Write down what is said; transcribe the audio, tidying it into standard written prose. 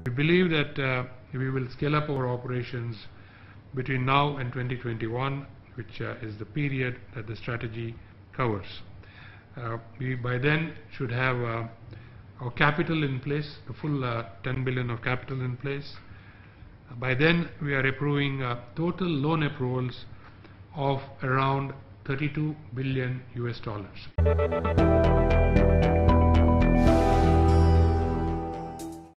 We believe that we will scale up our operations between now and 2021, which is the period that the strategy covers. We by then should have our capital in place, the full 10 billion of capital in place. By then we are approving total loan approvals of around $32 billion US.